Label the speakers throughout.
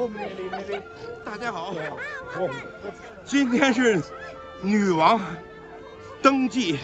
Speaker 1: 大家好，今天是女王登基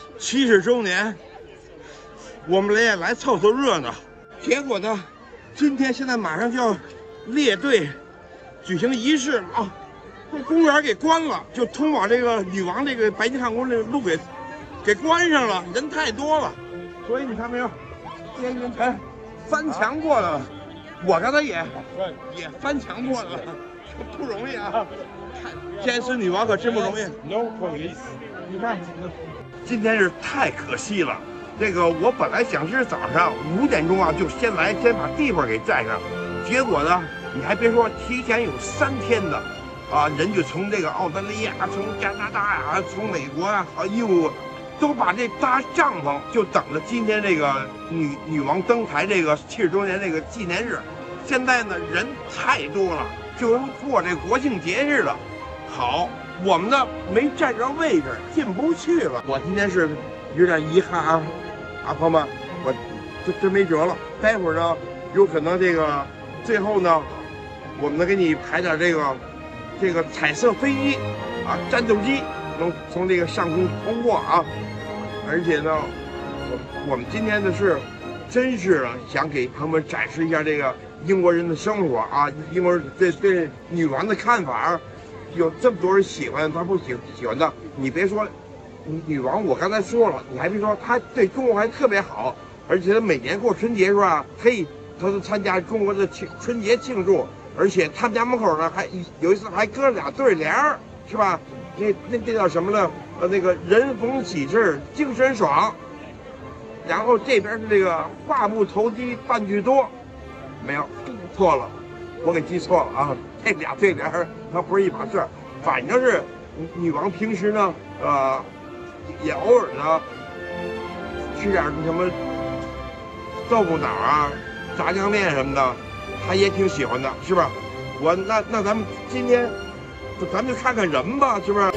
Speaker 1: 70周年，我们也来凑凑热闹。结果呢，今天现在马上就要列队举行仪式了啊，这公园给关了，就通往这个女王这个白金汉宫这个路给关上了，人太多了，所以你看没有，这些人全翻墙过来了。我刚才也翻墙过来了，不容易啊！监视女王可真不容易。你看，今天是太可惜了。这个我本来想是早上5点钟啊，就先来，先把地方给占上。结果呢，你还别说，提前有3天的啊，人就从这个澳大利亚、从加拿大呀、从美国啊、英国，都把这搭帐篷，就等着今天这个女王登台这个70周年这个纪念日。现在呢，人太多了，就跟过这国庆节似的。好，我们呢没占着位置，进不去了。我今天是有点遗憾啊，朋友们，我真没辙了。待会儿呢，有可能这个最后呢，我们能给你排点这个彩色飞机啊，战斗机能从这个上空通过啊。而且呢，我们今天的是，真是想给朋友们展示一下这个英国人的生活啊，英国人对女王的看法，有这么多人喜欢，他不喜欢的。你别说，女王我刚才说了，你还别说，她对中国还特别好，而且她每年过春节是吧？她都参加中国的春节庆祝，而且他们家门口呢还有一次还搁了2对联儿，是吧？那叫什么呢？那个人逢喜事精神爽。然后这边是这个话不投机半句多，没有，错了，我给记错了啊！这2对联它不是一码事，反正是女王平时呢，也偶尔呢吃点什么豆腐脑啊、炸酱面什么的，她也挺喜欢的，是吧？那咱们今天，咱们就看看人吧，是不是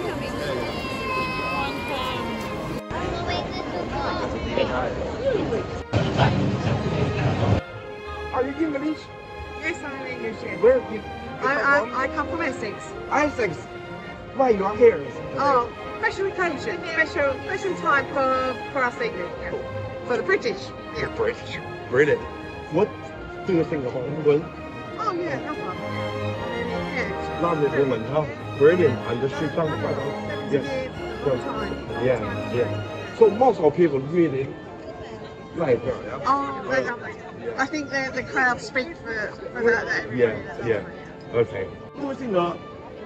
Speaker 1: ？Are you English?
Speaker 2: Yes, I'm English. Yes.
Speaker 1: Where you
Speaker 2: I come from Essex.
Speaker 1: Essex. Why you are here?
Speaker 2: Oh, special occasion, special time for us English. Yeah. For the British. Yeah.
Speaker 1: British. Brilliant. What do you think about England?
Speaker 2: Oh yeah, no problem. Yeah.
Speaker 1: Lovely woman, huh? Brilliant. And she's done quite well.
Speaker 2: 70 years, long time.
Speaker 1: Yeah. So most of people really like her. Yeah?
Speaker 2: Oh, they're lovely. I think the crowd speak for that.
Speaker 1: Yeah. Okay. What do you think of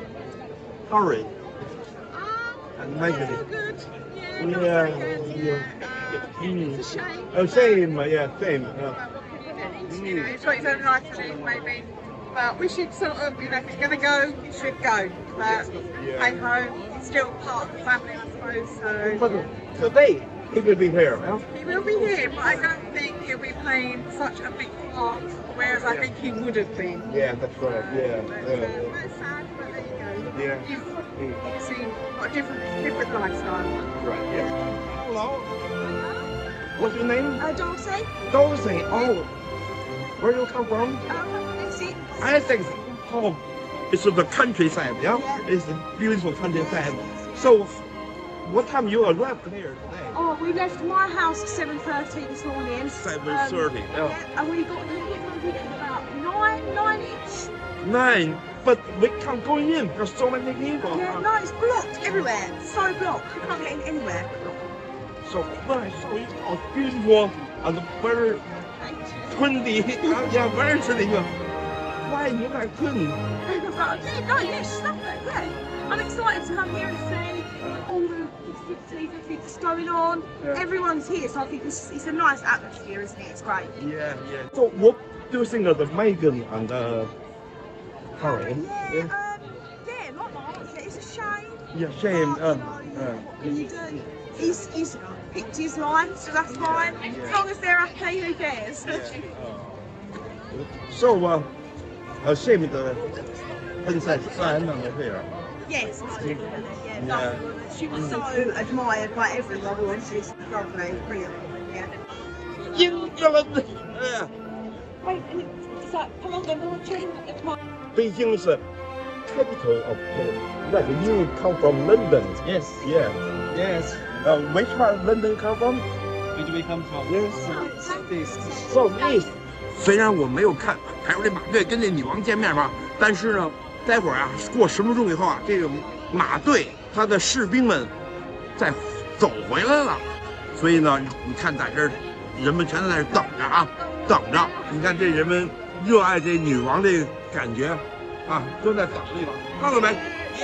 Speaker 1: Harry and Meghan?
Speaker 2: Good.
Speaker 1: Yeah.
Speaker 2: It's a shame.
Speaker 1: Oh, same. Yeah, same.
Speaker 2: You know, it's got his own life to live, maybe. But we should sort of, you know, if it's going to go, it should go. But hey ho, it's still part of the family, I suppose. So.
Speaker 1: But today, he will be here. Yeah?
Speaker 2: He will be here, but I don't think he'll be playing such a big part, whereas I think he would have been.
Speaker 1: Yeah, that's right. Yeah.
Speaker 2: It's sad, but there you go.
Speaker 1: Yeah.
Speaker 2: You've seen a different lifestyle.
Speaker 1: Right. Yeah. Hello. What's your name?
Speaker 2: Dorothy?
Speaker 1: Dorothy. Oh, where you come from?
Speaker 2: Essex.
Speaker 1: Essex. Oh, it's the countryside. Yeah. It's a beautiful countryside. So, what time you arrived here today?
Speaker 3: Oh, we left my house at 7:30 this morning.
Speaker 1: 7:30.
Speaker 3: Yeah, and we got here about 9-ish.
Speaker 1: 9, but we can't go in because so many people.
Speaker 3: Yeah, no, it's blocked everywhere. So blocked. You can't get in anywhere.
Speaker 1: So nice, so beautiful and very windy. Yeah, very windy. Why you guys couldn't?
Speaker 3: No, yeah, stop it. Yeah, I'm excited to come here and see all the festivities, everything that's going on.
Speaker 1: Yeah.
Speaker 3: Everyone's here, so I think it's a nice atmosphere, isn't it? It's great.
Speaker 1: Yeah. So what do you think of the Meghan and Harry?
Speaker 3: Yeah, not much. It's a shame.
Speaker 1: Yeah, shame.
Speaker 3: He's picked his line, so that's fine. As long as they're happy, who cares?
Speaker 1: So, shame the Princess Diana here.
Speaker 3: Yes, yeah. She was so admired by everyone. She's lovely, brilliant. Yeah.
Speaker 1: England.
Speaker 3: Wait, and it's like, come on, then we'll change at the time.
Speaker 1: Beijing is the capital of China. Like you come from London.
Speaker 4: Yes.
Speaker 1: Yeah.
Speaker 4: Yes.
Speaker 1: Which part of London come from?
Speaker 4: Where do we come from?
Speaker 1: Yes.
Speaker 4: Southeast.
Speaker 1: Southeast. 虽然我没有看排出这马队跟这女王见面吧，但是呢，待会儿啊过10分钟以后啊，这个马队他的士兵们再走回来了，所以呢，你看在这儿人们全都在这等着啊，等着。你看这人们热爱这女王这个感觉啊，都在等这个，看到没？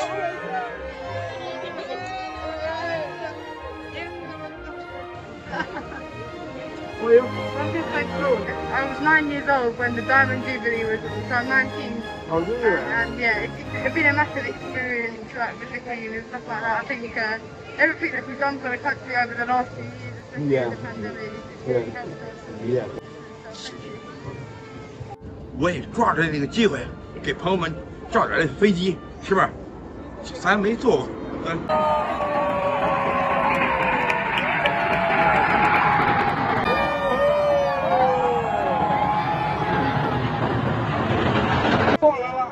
Speaker 2: I'm just like, look, I was 9 years old when the Diamond Jubilee was on, so I'm 19.
Speaker 1: Oh, really?
Speaker 2: And yeah, it's been a massive experience, like with the Queen and stuff like that. I think everything that we've done for the country over the last few years, especially
Speaker 1: Yeah.
Speaker 2: in the pandemic, it's
Speaker 1: Yeah.
Speaker 2: really helped us.
Speaker 1: Yeah. 我也抓着这个机会给朋友们照点这飞机，是不是？咱没坐过，过来了。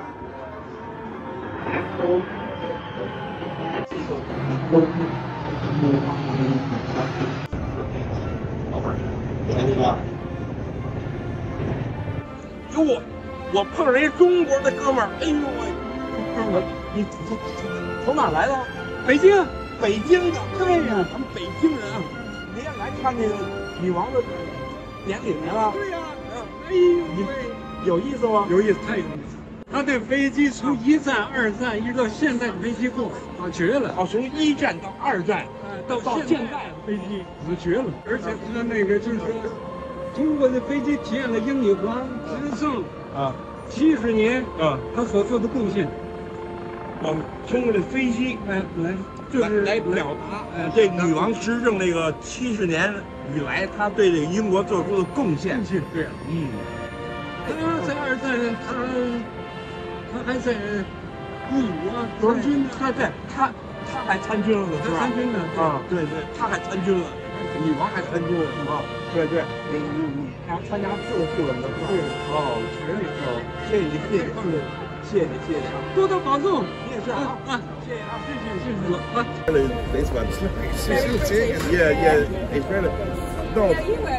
Speaker 1: 哟，我碰上一中国的哥们儿，哎呦喂，哥们儿，你从哪来的？
Speaker 4: 北京。
Speaker 1: 北京的。
Speaker 4: 对呀，
Speaker 1: 咱们北京人啊，你也来看这个女王的典礼来了？
Speaker 4: 对呀。哎呦喂，
Speaker 1: 有意思吗？
Speaker 4: 有意思，太有意思。他对飞机从1战、2战一直到现在的飞机过，绝了。
Speaker 1: 哦，从1战到2战，
Speaker 4: 到现在的飞机绝了。而且他那个就是说，中国的飞机体现了英女皇执政70年他所做的贡献。
Speaker 1: 通过这飞机来表达这女王执政这个70年以来，她对这个英国做出的贡献。
Speaker 4: 对，他在2战他还在义武参军呢。
Speaker 1: 对，他还参军了呢，是吧？
Speaker 4: 参军呢
Speaker 1: 啊，对，他还参军了，女王还参军了啊。对，你还参加救护了呢，是吧？
Speaker 4: 对，
Speaker 1: 谢谢你，
Speaker 4: 多多保重。
Speaker 1: 你也是啊，谢谢啊，
Speaker 4: 谢谢了啊。
Speaker 1: This one. Yeah, it's really. No.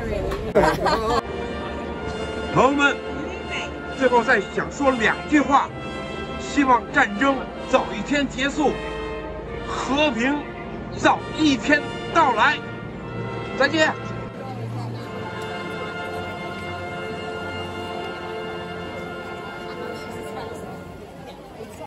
Speaker 1: 朋友们，最后再想说2句话，希望战争早一天结束，和平早一天到来。再见。